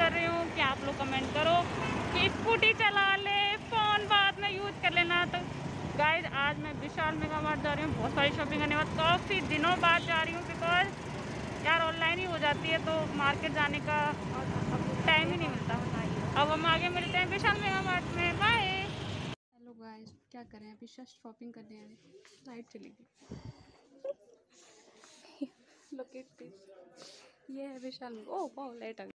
कर रही हूँ कि आप लोग कमेंट करो कि स्कूटी चला ले, फ़ोन बाद में यूज़ कर लेना। तो गाइस आज मैं विशाल मेगा मार्ट जा रही हूँ, बहुत सारी शॉपिंग करने बाद, काफ़ी दिनों बाद जा रही हूँ बिकॉज यार ऑनलाइन ही हो जाती है तो मार्केट जाने का टाइम ही नहीं मिलता। अब हम आगे मिलते हैं विशाल मेगा मार्ट में, बाय। हेलो गाइस, क्या करें, अभी जस्ट शॉपिंग करने आए, लाइट चली गई। लोकेट दिस, ये है विशाल। ओह वाह, लाइट आ गई।